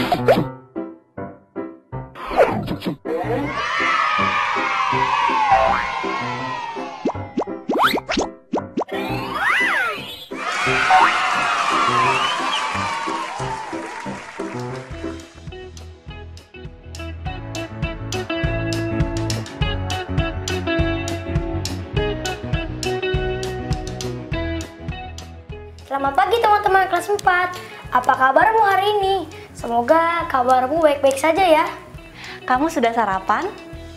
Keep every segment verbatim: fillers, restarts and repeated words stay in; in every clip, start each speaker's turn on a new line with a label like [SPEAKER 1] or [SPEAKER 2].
[SPEAKER 1] Selamat pagi teman-teman kelas empat. Apa kabarmu hari ini? Semoga kabarmu baik-baik saja ya.
[SPEAKER 2] Kamu sudah sarapan?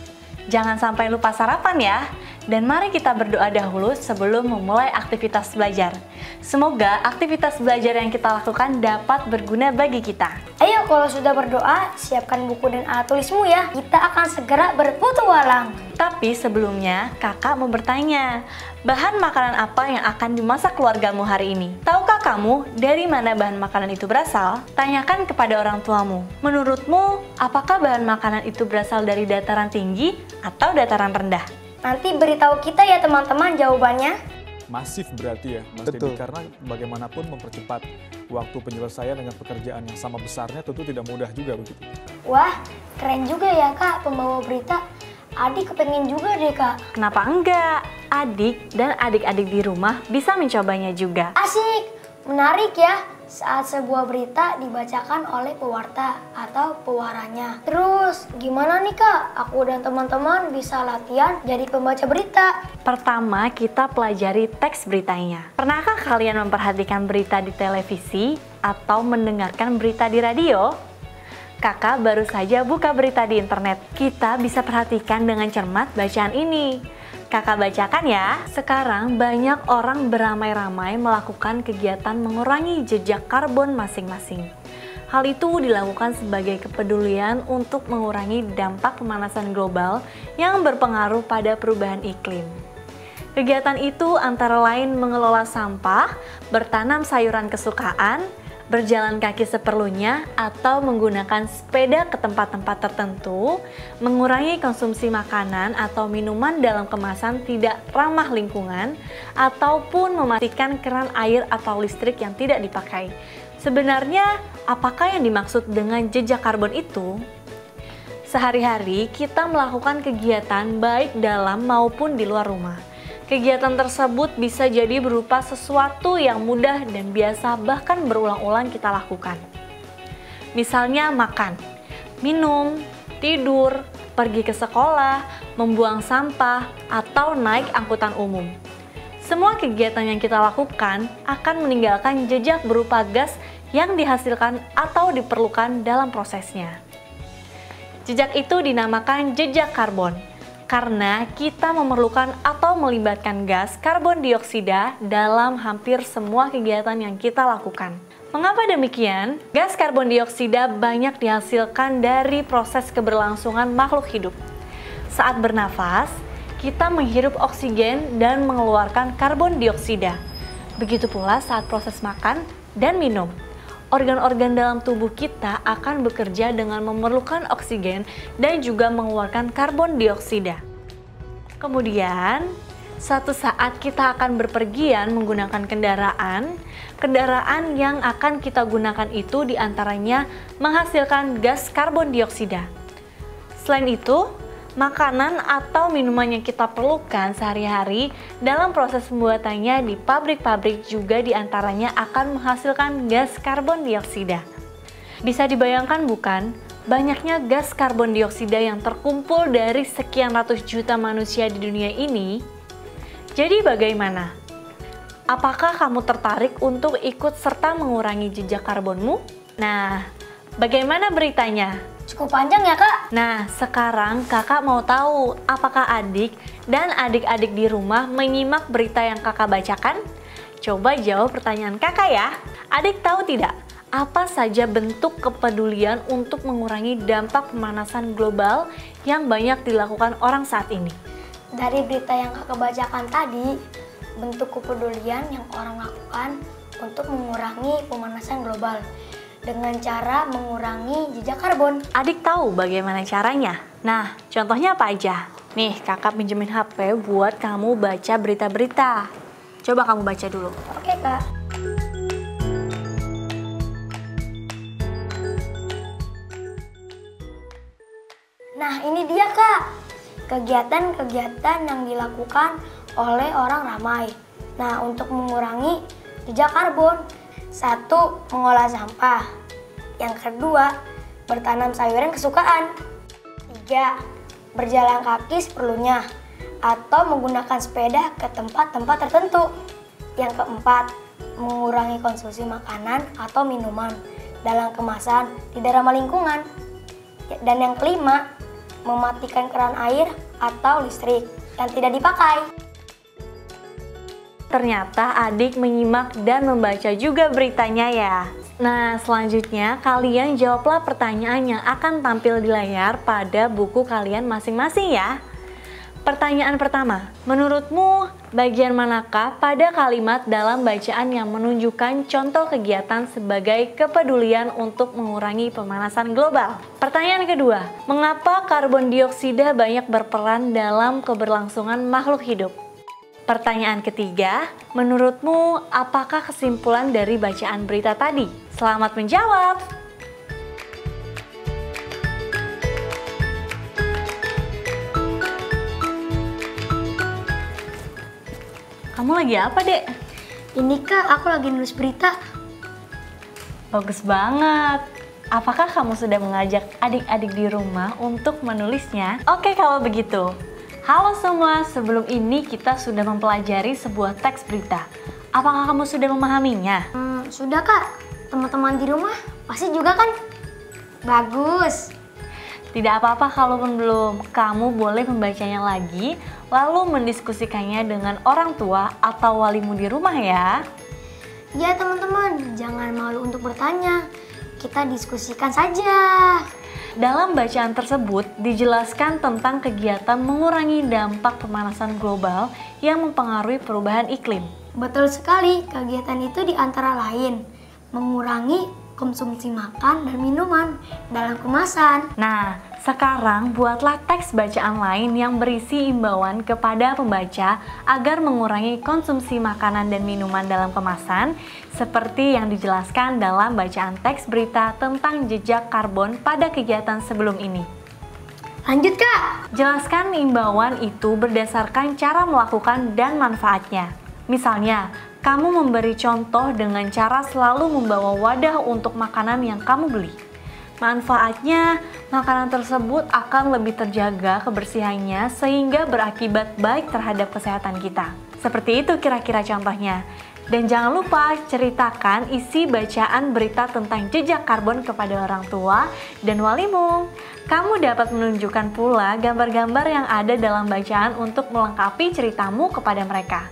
[SPEAKER 2] Jangan sampai lupa sarapan ya. Dan mari kita berdoa dahulu sebelum memulai aktivitas belajar. Semoga aktivitas belajar yang kita lakukan dapat berguna bagi kita.
[SPEAKER 1] Ayo kalau sudah berdoa, siapkan buku dan alat tulismu ya. Kita akan segera berpetualang.
[SPEAKER 2] Tapi sebelumnya, kakak mau bertanya, bahan makanan apa yang akan dimasak keluargamu hari ini? Tahukah kamu dari mana bahan makanan itu berasal? Tanyakan kepada orang tuamu. Menurutmu, apakah bahan makanan itu berasal dari dataran tinggi atau dataran rendah?
[SPEAKER 1] Nanti beritahu kita ya teman-teman jawabannya.
[SPEAKER 3] Masif berarti ya, Mas Dedi, karena bagaimanapun mempercepat waktu penyelesaian dengan pekerjaan yang sama besarnya tentu tidak mudah juga begitu.
[SPEAKER 1] Wah, keren juga ya Kak pembawa berita. Adik kepengen juga deh Kak.
[SPEAKER 2] Kenapa enggak? Adik dan adik-adik di rumah bisa mencobanya juga.
[SPEAKER 1] Asik, menarik ya saat sebuah berita dibacakan oleh pewarta atau pewaranya. Terus gimana nih Kak? Aku dan teman-teman bisa latihan jadi pembaca berita.
[SPEAKER 2] Pertama, kita pelajari teks beritanya. Pernahkah kalian memperhatikan berita di televisi atau mendengarkan berita di radio? Kakak baru saja buka berita di internet. Kita bisa perhatikan dengan cermat bacaan ini. Kakak bacakan ya. Sekarang banyak orang beramai-ramai melakukan kegiatan mengurangi jejak karbon masing-masing. Hal itu dilakukan sebagai kepedulian untuk mengurangi dampak pemanasan global yang berpengaruh pada perubahan iklim. Kegiatan itu antara lain mengelola sampah, bertanam sayuran kesukaan, berjalan kaki seperlunya, atau menggunakan sepeda ke tempat-tempat tertentu, mengurangi konsumsi makanan atau minuman dalam kemasan tidak ramah lingkungan, ataupun mematikan keran air atau listrik yang tidak dipakai. Sebenarnya, apakah yang dimaksud dengan jejak karbon itu? Sehari-hari kita melakukan kegiatan baik dalam maupun di luar rumah. Kegiatan tersebut bisa jadi berupa sesuatu yang mudah dan biasa bahkan berulang-ulang kita lakukan. Misalnya makan, minum, tidur, pergi ke sekolah, membuang sampah, atau naik angkutan umum. Semua kegiatan yang kita lakukan akan meninggalkan jejak berupa gas yang dihasilkan atau diperlukan dalam prosesnya. Jejak itu dinamakan jejak karbon. Karena kita memerlukan atau melibatkan gas karbon dioksida dalam hampir semua kegiatan yang kita lakukan. Mengapa demikian? Gas karbon dioksida banyak dihasilkan dari proses keberlangsungan makhluk hidup. Saat bernafas, kita menghirup oksigen dan mengeluarkan karbon dioksida. Begitu pula saat proses makan dan minum. Organ-organ dalam tubuh kita akan bekerja dengan memerlukan oksigen dan juga mengeluarkan karbon dioksida. Kemudian, suatu saat kita akan berpergian menggunakan kendaraan. Kendaraan yang akan kita gunakan itu diantaranya menghasilkan gas karbon dioksida. Selain itu, makanan atau minuman yang kita perlukan sehari-hari dalam proses pembuatannya di pabrik-pabrik juga diantaranya akan menghasilkan gas karbon dioksida. Bisa dibayangkan bukan, banyaknya gas karbon dioksida yang terkumpul dari sekian ratus juta manusia di dunia ini. Jadi bagaimana? Apakah kamu tertarik untuk ikut serta mengurangi jejak karbonmu? Nah, bagaimana beritanya?
[SPEAKER 1] Cukup panjang ya Kak?
[SPEAKER 2] Nah, sekarang kakak mau tahu apakah adik dan adik-adik di rumah menyimak berita yang kakak bacakan? Coba jawab pertanyaan kakak ya. Adik tahu tidak, apa saja bentuk kepedulian untuk mengurangi dampak pemanasan global yang banyak dilakukan orang saat ini?
[SPEAKER 1] Dari berita yang kakak bacakan tadi, bentuk kepedulian yang orang lakukan untuk mengurangi pemanasan global dengan cara mengurangi jejak karbon.
[SPEAKER 2] Adik tahu bagaimana caranya? Nah, contohnya apa aja? Nih, kakak pinjemin H P buat kamu baca berita-berita. Coba kamu baca dulu.
[SPEAKER 1] Oke, Kak. Nah, ini dia Kak, kegiatan-kegiatan yang dilakukan oleh orang ramai. Nah, untuk mengurangi jejak karbon, satu, mengolah sampah. Yang kedua, bertanam sayuran kesukaan. Tiga, berjalan kaki seperlunya atau menggunakan sepeda ke tempat-tempat tertentu. Yang keempat, mengurangi konsumsi makanan atau minuman dalam kemasan tidak ramah lingkungan. Dan yang kelima, mematikan keran air atau listrik yang tidak dipakai.
[SPEAKER 2] Ternyata adik menyimak dan membaca juga beritanya ya. Nah, selanjutnya kalian jawablah pertanyaan yang akan tampil di layar pada buku kalian masing-masing ya. Pertanyaan pertama, menurutmu bagian manakah pada kalimat dalam bacaan yang menunjukkan contoh kegiatan sebagai kepedulian untuk mengurangi pemanasan global? Pertanyaan kedua, mengapa karbon dioksida banyak berperan dalam keberlangsungan makhluk hidup? Pertanyaan ketiga, menurutmu apakah kesimpulan dari bacaan berita tadi? Selamat menjawab! Kamu lagi apa, Dek?
[SPEAKER 1] Ini Kak, aku lagi nulis berita.
[SPEAKER 2] Bagus banget. Apakah kamu sudah mengajak adik-adik di rumah untuk menulisnya? Oke, kalau begitu. Halo semua, sebelum ini kita sudah mempelajari sebuah teks berita. Apakah kamu sudah memahaminya?
[SPEAKER 1] Hmm, sudah Kak. Teman-teman di rumah pasti juga kan? Bagus.
[SPEAKER 2] Tidak apa-apa kalaupun belum. Kamu boleh membacanya lagi, lalu mendiskusikannya dengan orang tua atau walimu di rumah ya.
[SPEAKER 1] Ya teman-teman, jangan malu untuk bertanya. Kita diskusikan saja.
[SPEAKER 2] Dalam bacaan tersebut dijelaskan tentang kegiatan mengurangi dampak pemanasan global yang mempengaruhi perubahan iklim.
[SPEAKER 1] Betul sekali, kegiatan itu diantara lain mengurangi konsumsi makan dan minuman dalam kemasan.
[SPEAKER 2] Nah, sekarang buatlah teks bacaan lain yang berisi imbauan kepada pembaca agar mengurangi konsumsi makanan dan minuman dalam kemasan seperti yang dijelaskan dalam bacaan teks berita tentang jejak karbon pada kegiatan sebelum ini.
[SPEAKER 1] Lanjut Kak!
[SPEAKER 2] Jelaskan imbauan itu berdasarkan cara melakukan dan manfaatnya. Misalnya, kamu memberi contoh dengan cara selalu membawa wadah untuk makanan yang kamu beli. Manfaatnya, makanan tersebut akan lebih terjaga kebersihannya sehingga berakibat baik terhadap kesehatan kita. Seperti itu kira-kira contohnya. Dan jangan lupa ceritakan isi bacaan berita tentang jejak karbon kepada orang tua dan walimu. Kamu dapat menunjukkan pula gambar-gambar yang ada dalam bacaan untuk melengkapi ceritamu kepada mereka.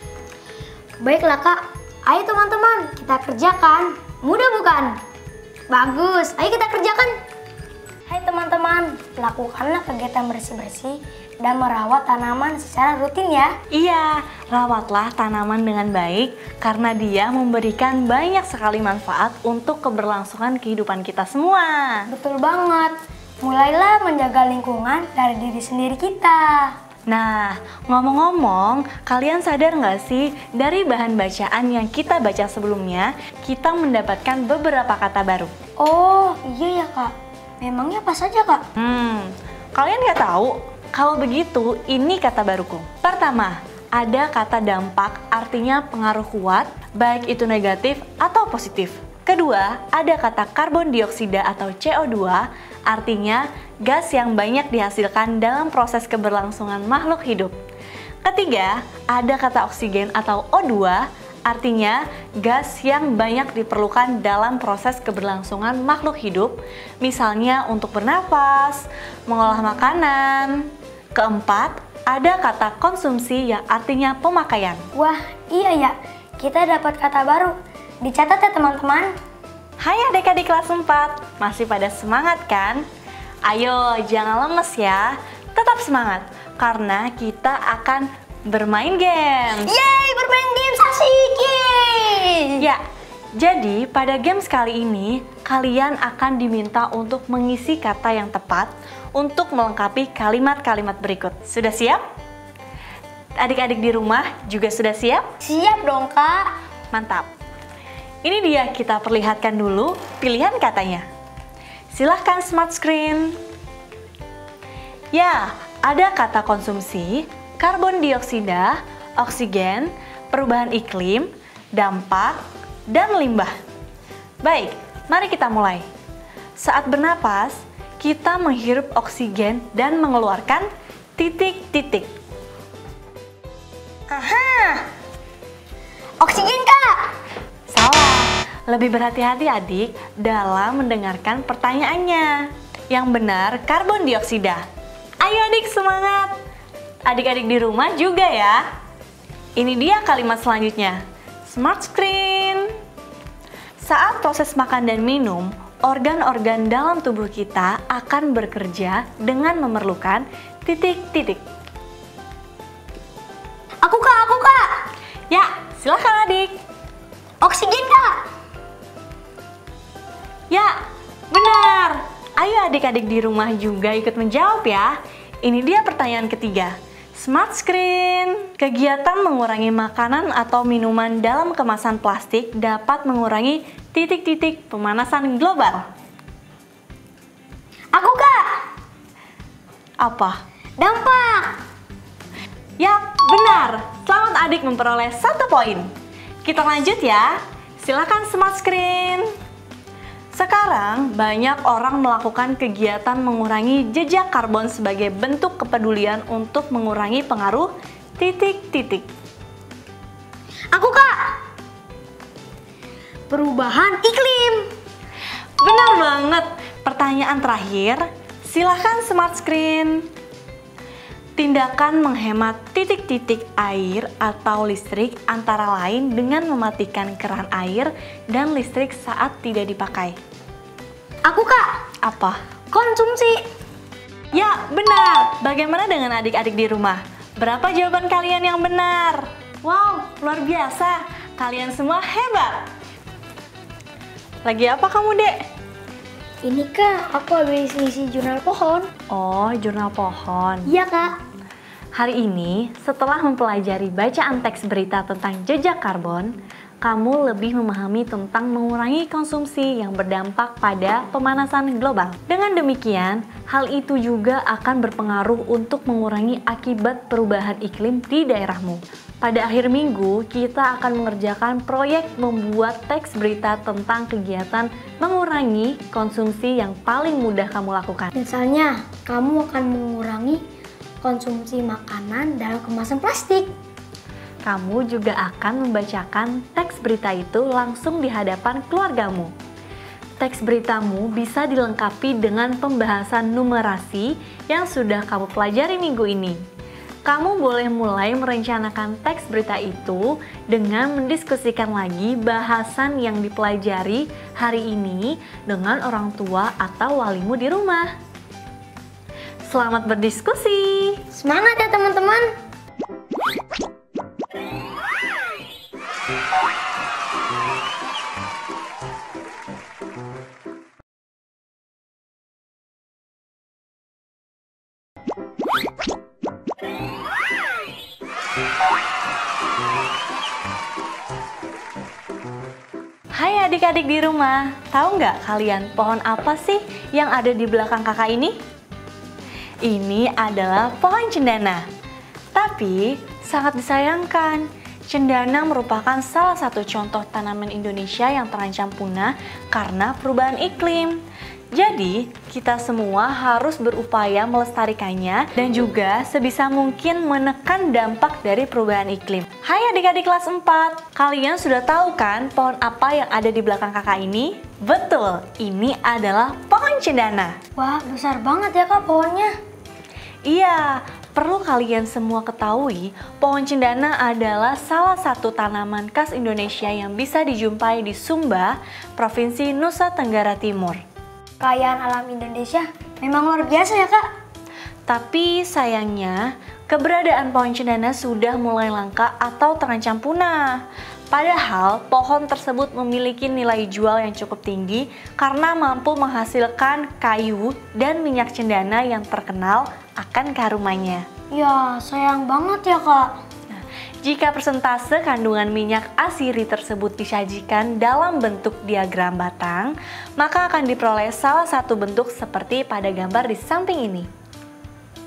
[SPEAKER 1] Baiklah Kak, ayo teman-teman kita kerjakan. Mudah bukan? Bagus, ayo kita kerjakan. Hai teman-teman, lakukanlah kegiatan bersih-bersih dan merawat tanaman secara rutin ya.
[SPEAKER 2] Iya, rawatlah tanaman dengan baik karena dia memberikan banyak sekali manfaat untuk keberlangsungan kehidupan kita semua.
[SPEAKER 1] Betul banget, mulailah menjaga lingkungan dari diri sendiri kita.
[SPEAKER 2] Nah, ngomong-ngomong, kalian sadar nggak sih dari bahan bacaan yang kita baca sebelumnya, kita mendapatkan beberapa kata baru?
[SPEAKER 1] Oh, iya ya Kak. Memangnya apa saja Kak?
[SPEAKER 2] Hmm, kalian nggak tahu? Kalau begitu, ini kata baruku. Pertama, ada kata dampak, artinya pengaruh kuat, baik itu negatif atau positif. Kedua, ada kata karbon dioksida atau C O dua, artinya gas yang banyak dihasilkan dalam proses keberlangsungan makhluk hidup. Ketiga, ada kata oksigen atau O dua, artinya gas yang banyak diperlukan dalam proses keberlangsungan makhluk hidup, misalnya untuk bernapas, mengolah makanan. Keempat, ada kata konsumsi yang artinya pemakaian.
[SPEAKER 1] Wah, iya ya, kita dapat kata baru. Dicatat ya teman-teman.
[SPEAKER 2] Hai adik-adik kelas empat, masih pada semangat kan? Ayo jangan lemes ya, tetap semangat karena kita akan bermain games.
[SPEAKER 1] Yeay, bermain games asik.
[SPEAKER 2] Ya, jadi pada games kali ini kalian akan diminta untuk mengisi kata yang tepat untuk melengkapi kalimat-kalimat berikut. Sudah siap? Adik-adik di rumah juga sudah siap?
[SPEAKER 1] Siap dong Kak.
[SPEAKER 2] Mantap. Ini dia, kita perlihatkan dulu pilihan katanya. Silahkan smart screen. Ya, ada kata konsumsi, karbon dioksida, oksigen, perubahan iklim, dampak, dan limbah. Baik, mari kita mulai. Saat bernapas, kita menghirup oksigen dan mengeluarkan titik-titik.
[SPEAKER 1] Aha! Oksigen, Kak!
[SPEAKER 2] Salah, lebih berhati-hati adik dalam mendengarkan pertanyaannya. Yang benar, karbon dioksida. Ayo adik, semangat! Adik-adik di rumah juga ya. Ini dia kalimat selanjutnya. Smart screen. Saat proses makan dan minum, organ-organ dalam tubuh kita akan bekerja dengan memerlukan titik-titik.
[SPEAKER 1] Aku, Kak! Aku, Kak!
[SPEAKER 2] Ya, silakan adik.
[SPEAKER 1] Oksigen, Kak!
[SPEAKER 2] Ya, benar. Ayo adik-adik di rumah juga ikut menjawab ya. Ini dia pertanyaan ketiga. Smart screen. Kegiatan mengurangi makanan atau minuman dalam kemasan plastik dapat mengurangi titik-titik pemanasan global.
[SPEAKER 1] Aku, Kak!
[SPEAKER 2] Apa?
[SPEAKER 1] Dampak!
[SPEAKER 2] Ya, benar. Selamat adik memperoleh satu poin. Kita lanjut ya. Silakan smart screen. Sekarang, banyak orang melakukan kegiatan mengurangi jejak karbon sebagai bentuk kepedulian untuk mengurangi pengaruh titik-titik.
[SPEAKER 1] Aku, Kak! Perubahan iklim.
[SPEAKER 2] Benar banget. Pertanyaan terakhir, silakan smart screen. Tindakan menghemat titik-titik air atau listrik antara lain dengan mematikan keran air dan listrik saat tidak dipakai.
[SPEAKER 1] Aku, Kak!
[SPEAKER 2] Apa?
[SPEAKER 1] Konsumsi.
[SPEAKER 2] Ya, benar. Bagaimana dengan adik-adik di rumah? Berapa jawaban kalian yang benar? Wow, luar biasa. Kalian semua hebat. Lagi apa kamu, Dek?
[SPEAKER 1] Ini, Kak, aku habis ngisi jurnal pohon.
[SPEAKER 2] Oh, jurnal pohon.
[SPEAKER 1] Iya, Kak.
[SPEAKER 2] Hari ini, setelah mempelajari bacaan teks berita tentang jejak karbon, kamu lebih memahami tentang mengurangi konsumsi yang berdampak pada pemanasan global. Dengan demikian, hal itu juga akan berpengaruh untuk mengurangi akibat perubahan iklim di daerahmu. Pada akhir minggu, kita akan mengerjakan proyek membuat teks berita tentang kegiatan mengurangi konsumsi yang paling mudah kamu lakukan.
[SPEAKER 1] Misalnya, kamu akan mengurangi konsumsi makanan dalam kemasan plastik.
[SPEAKER 2] Kamu juga akan membacakan teks berita itu langsung di hadapan keluargamu. Teks beritamu bisa dilengkapi dengan pembahasan numerasi yang sudah kamu pelajari minggu ini. Kamu boleh mulai merencanakan teks berita itu dengan mendiskusikan lagi bahasan yang dipelajari hari ini dengan orang tua atau walimu di rumah. Selamat berdiskusi!
[SPEAKER 1] Semangat ya teman-teman!
[SPEAKER 2] Hai adik-adik di rumah, tahu nggak kalian pohon apa sih yang ada di belakang kakak ini? Ini adalah pohon cendana. Tapi sangat disayangkan, cendana merupakan salah satu contoh tanaman Indonesia yang terancam punah karena perubahan iklim. Jadi, kita semua harus berupaya melestarikannya dan juga sebisa mungkin menekan dampak dari perubahan iklim. Hai adik-adik kelas empat, kalian sudah tahu kan pohon apa yang ada di belakang kakak ini? Betul, ini adalah pohon cendana.
[SPEAKER 1] Wah, besar banget ya Kak pohonnya.
[SPEAKER 2] Iya, perlu kalian semua ketahui, pohon cendana adalah salah satu tanaman khas Indonesia yang bisa dijumpai di Sumba, Provinsi Nusa Tenggara Timur.
[SPEAKER 1] Kekayaan alam Indonesia memang luar biasa ya Kak.
[SPEAKER 2] Tapi sayangnya, keberadaan pohon cendana sudah mulai langka atau terancam punah. Padahal pohon tersebut memiliki nilai jual yang cukup tinggi karena mampu menghasilkan kayu dan minyak cendana yang terkenal akan kearumannya.
[SPEAKER 1] Ya, sayang banget ya Kak.
[SPEAKER 2] Jika persentase kandungan minyak asiri tersebut disajikan dalam bentuk diagram batang, maka akan diperoleh salah satu bentuk seperti pada gambar di samping ini.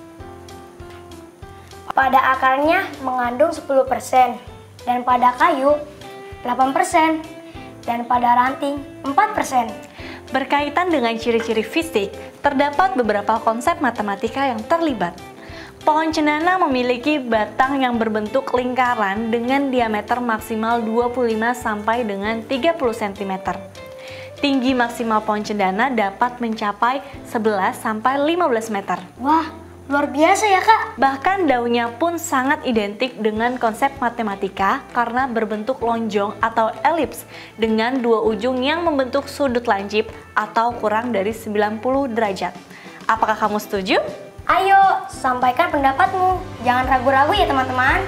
[SPEAKER 1] pada akarnya mengandung sepuluh persen, dan pada kayu delapan persen, dan pada ranting empat persen.
[SPEAKER 2] Berkaitan dengan ciri-ciri fisik, terdapat beberapa konsep matematika yang terlibat. Pohon cendana memiliki batang yang berbentuk lingkaran dengan diameter maksimal dua puluh lima sampai dengan tiga puluh sentimeter. Tinggi maksimal pohon cendana dapat mencapai sebelas sampai lima belas meter.
[SPEAKER 1] Wah, luar biasa ya Kak.
[SPEAKER 2] Bahkan daunnya pun sangat identik dengan konsep matematika karena berbentuk lonjong atau elips dengan dua ujung yang membentuk sudut lancip atau kurang dari sembilan puluh derajat. Apakah kamu setuju?
[SPEAKER 1] Ayo, sampaikan pendapatmu. Jangan ragu-ragu ya teman-teman.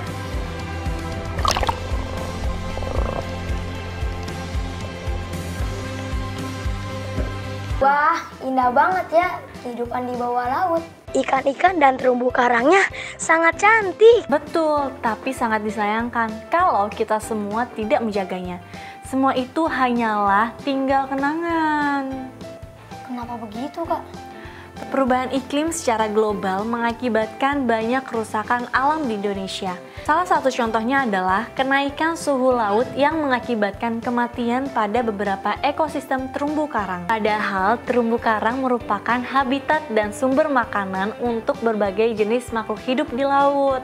[SPEAKER 1] Wah, indah banget ya kehidupan di bawah laut. Ikan-ikan dan terumbu karangnya sangat cantik.
[SPEAKER 2] Betul, tapi sangat disayangkan kalau kita semua tidak menjaganya. Semua itu hanyalah tinggal kenangan.
[SPEAKER 1] Kenapa begitu, Kak?
[SPEAKER 2] Perubahan iklim secara global mengakibatkan banyak kerusakan alam di Indonesia. Salah satu contohnya adalah kenaikan suhu laut yang mengakibatkan kematian pada beberapa ekosistem terumbu karang. Padahal terumbu karang merupakan habitat dan sumber makanan untuk berbagai jenis makhluk hidup di laut.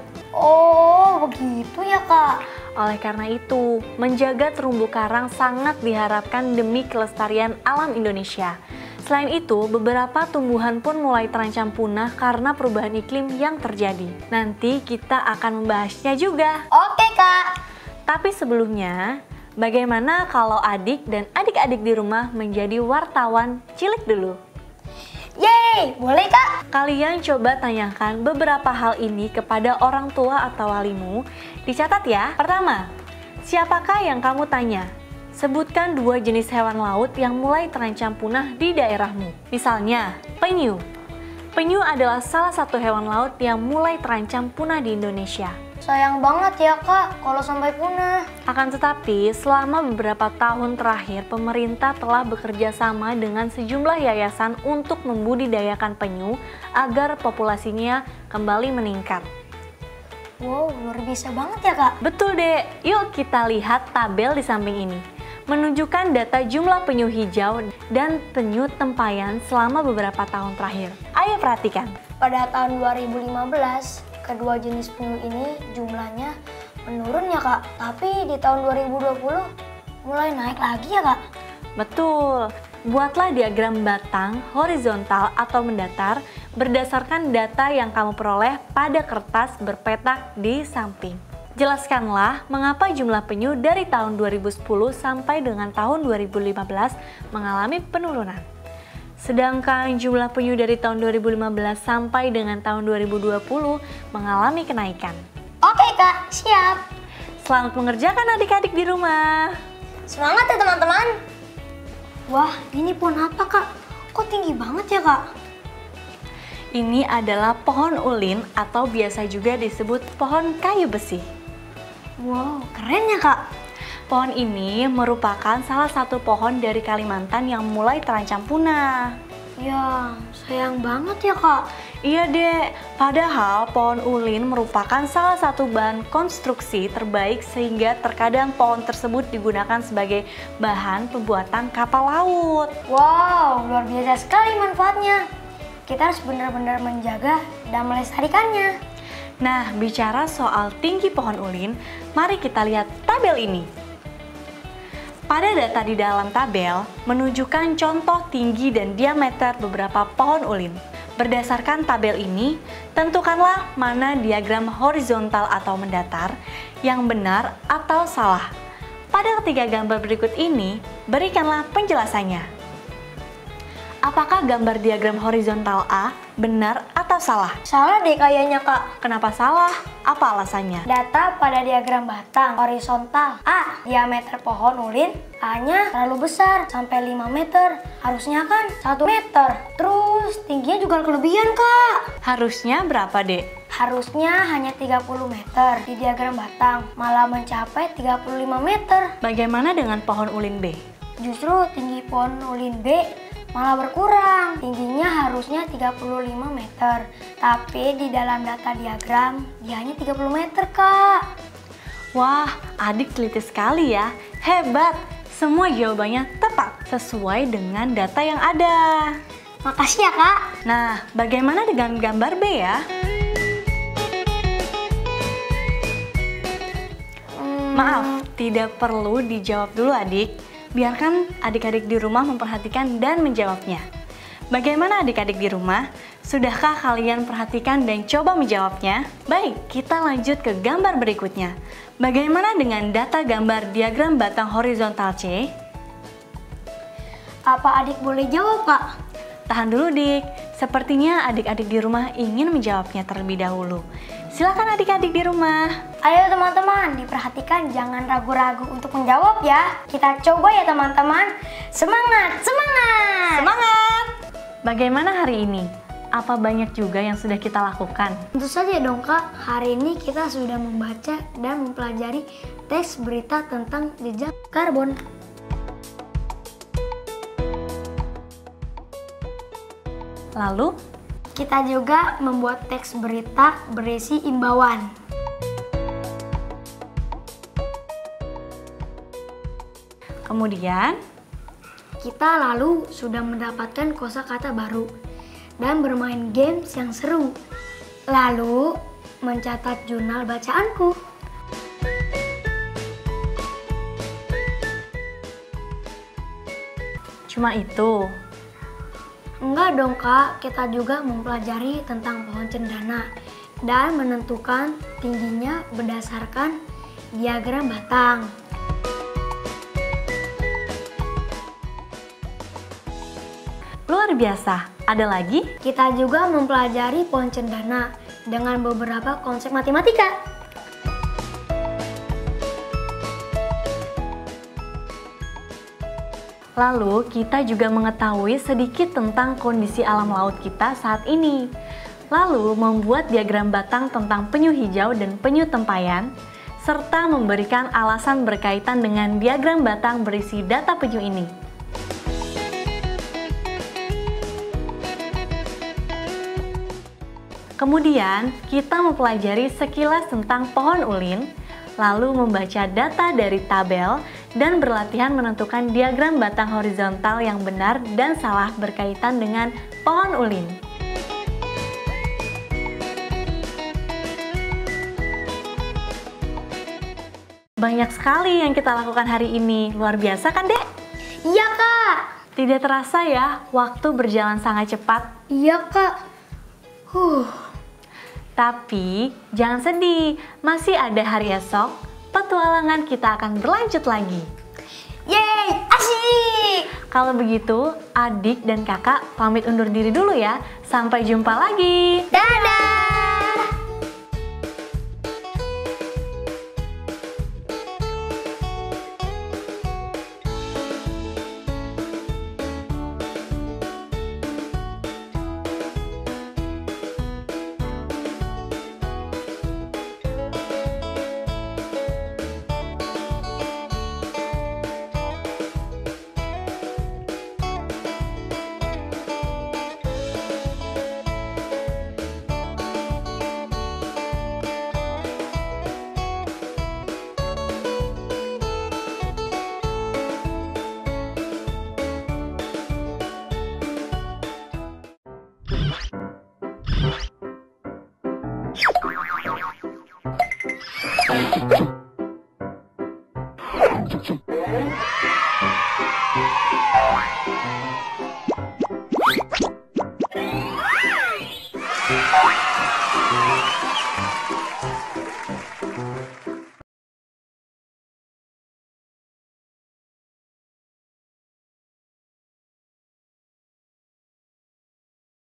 [SPEAKER 1] Oh, begitu ya Kak?
[SPEAKER 2] Oleh karena itu, menjaga terumbu karang sangat diharapkan demi kelestarian alam Indonesia. Selain itu, beberapa tumbuhan pun mulai terancam punah karena perubahan iklim yang terjadi. Nanti kita akan membahasnya juga.
[SPEAKER 1] Oke, Kak.
[SPEAKER 2] Tapi sebelumnya, bagaimana kalau adik dan adik-adik di rumah menjadi wartawan cilik dulu?
[SPEAKER 1] Yeay, boleh Kak?
[SPEAKER 2] Kalian coba tanyakan beberapa hal ini kepada orang tua atau walimu. Dicatat ya. Pertama, siapakah yang kamu tanya? Sebutkan dua jenis hewan laut yang mulai terancam punah di daerahmu. Misalnya, penyu. Penyu adalah salah satu hewan laut yang mulai terancam punah di Indonesia.
[SPEAKER 1] Sayang banget ya Kak, kalau sampai punah.
[SPEAKER 2] Akan tetapi, selama beberapa tahun terakhir, pemerintah telah bekerja sama dengan sejumlah yayasan untuk membudidayakan penyu agar populasinya kembali meningkat.
[SPEAKER 1] Wow, luar biasa banget ya Kak.
[SPEAKER 2] Betul deh, yuk kita lihat tabel di samping ini. Menunjukkan data jumlah penyu hijau dan penyu tempayan selama beberapa tahun terakhir. Ayo perhatikan.
[SPEAKER 1] Pada tahun dua ribu lima belas, kedua jenis penyu ini jumlahnya menurun ya Kak. Tapi di tahun dua ribu dua puluh mulai naik lagi ya Kak.
[SPEAKER 2] Betul. Buatlah diagram batang, horizontal atau mendatar berdasarkan data yang kamu peroleh pada kertas berpetak di samping. Jelaskanlah mengapa jumlah penyu dari tahun dua ribu sepuluh sampai dengan tahun dua ribu lima belas mengalami penurunan. Sedangkan jumlah penyu dari tahun dua ribu lima belas sampai dengan tahun dua ribu dua puluh mengalami kenaikan.
[SPEAKER 1] Oke Kak, siap.
[SPEAKER 2] Selamat mengerjakan adik-adik di rumah.
[SPEAKER 1] Semangat ya teman-teman. Wah, ini pohon apa Kak? Kok tinggi banget ya Kak?
[SPEAKER 2] Ini adalah pohon ulin atau biasa juga disebut pohon kayu besi.
[SPEAKER 1] Wow, keren ya Kak.
[SPEAKER 2] Pohon ini merupakan salah satu pohon dari Kalimantan yang mulai terancam punah.
[SPEAKER 1] Ya, sayang banget ya Kak.
[SPEAKER 2] Iya dek, padahal pohon ulin merupakan salah satu bahan konstruksi terbaik sehingga terkadang pohon tersebut digunakan sebagai bahan pembuatan kapal laut.
[SPEAKER 1] Wow, luar biasa sekali manfaatnya. Kita harus benar-benar menjaga dan melestarikannya.
[SPEAKER 2] Nah, bicara soal tinggi pohon ulin, mari kita lihat tabel ini. Pada data di dalam tabel, menunjukkan contoh tinggi dan diameter beberapa pohon ulin. Berdasarkan tabel ini, tentukanlah mana diagram horizontal atau mendatar yang benar atau salah. Pada ketiga gambar berikut ini, berikanlah penjelasannya. Apakah gambar diagram horizontal A benar atau salah?
[SPEAKER 1] Salah deh kayaknya Kak.
[SPEAKER 2] Kenapa salah? Apa alasannya?
[SPEAKER 1] Data pada diagram batang horizontal A, diameter pohon ulin A-nya terlalu besar sampai lima meter. Harusnya kan satu meter. Terus tingginya juga kelebihan Kak.
[SPEAKER 2] Harusnya berapa dek?
[SPEAKER 1] Harusnya hanya tiga puluh meter. Di diagram batang malah mencapai tiga puluh lima meter.
[SPEAKER 2] Bagaimana dengan pohon ulin B?
[SPEAKER 1] Justru tinggi pohon ulin B malah berkurang. Tingginya harusnya tiga puluh lima meter, tapi di dalam data diagram dia hanya tiga puluh meter, Kak.
[SPEAKER 2] Wah, adik teliti sekali ya. Hebat, semua jawabannya tepat sesuai dengan data yang ada.
[SPEAKER 1] Makasih ya, Kak.
[SPEAKER 2] Nah, bagaimana dengan gambar B ya?
[SPEAKER 1] Hmm,
[SPEAKER 2] Maaf, tidak perlu dijawab dulu adik. Biarkan adik-adik di rumah memperhatikan dan menjawabnya. Bagaimana adik-adik di rumah? Sudahkah kalian perhatikan dan coba menjawabnya? Baik, kita lanjut ke gambar berikutnya. Bagaimana dengan data gambar diagram batang horizontal C?
[SPEAKER 1] Apa adik boleh jawab, Kak?
[SPEAKER 2] Tahan dulu, Dik. Sepertinya adik-adik di rumah ingin menjawabnya terlebih dahulu. Silakan adik-adik di rumah.
[SPEAKER 1] Ayo teman-teman, diperhatikan, jangan ragu-ragu untuk menjawab ya. Kita coba ya teman-teman. Semangat, semangat!
[SPEAKER 2] Semangat! Bagaimana hari ini? Apa banyak juga yang sudah kita lakukan?
[SPEAKER 1] Tentu saja dong, Kak. Hari ini kita sudah membaca dan mempelajari teks berita tentang jejak karbon.
[SPEAKER 2] Lalu,
[SPEAKER 1] Kita juga membuat teks berita berisi imbauan.
[SPEAKER 2] kemudian
[SPEAKER 1] Kita lalu sudah mendapatkan kosakata baru dan bermain games yang seru. Lalu mencatat jurnal bacaanku.
[SPEAKER 2] cuma itu.
[SPEAKER 1] Enggak dong, Kak, kita juga mempelajari tentang pohon cendana dan menentukan tingginya berdasarkan diagram batang.
[SPEAKER 2] Luar biasa. Ada lagi?
[SPEAKER 1] Kita juga mempelajari pohon cendana dengan beberapa konsep matematika.
[SPEAKER 2] Lalu kita juga mengetahui sedikit tentang kondisi alam laut kita saat ini. Lalu membuat diagram batang tentang penyu hijau dan penyu tempayan, serta memberikan alasan berkaitan dengan diagram batang berisi data penyu ini. Kemudian kita mempelajari sekilas tentang pohon ulin, lalu membaca data dari tabel, dan berlatihan menentukan diagram batang horizontal yang benar dan salah berkaitan dengan pohon ulin. Banyak sekali yang kita lakukan hari ini, luar biasa kan, Dek?
[SPEAKER 1] Iya, Kak.
[SPEAKER 2] Tidak terasa ya, waktu berjalan sangat cepat.
[SPEAKER 1] Iya, Kak. Huh.
[SPEAKER 2] Tapi jangan sedih, masih ada hari esok, petualangan kita akan berlanjut lagi.
[SPEAKER 1] Yeay, asyik!
[SPEAKER 2] Kalau begitu, adik dan kakak pamit undur diri dulu ya. Sampai jumpa lagi.
[SPEAKER 1] Dadah!